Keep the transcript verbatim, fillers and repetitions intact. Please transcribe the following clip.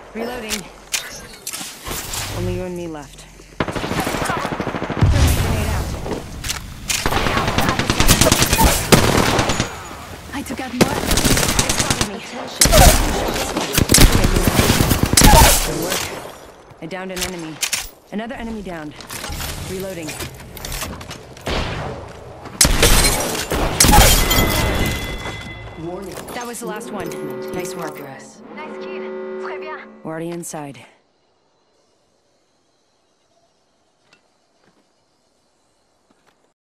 Reloading. Only you and me left. I took out more. They spotted me. Good work. I downed an enemy. Another enemy downed. Reloading. Warning. That was the last one. Nice work. Progress. We're already inside.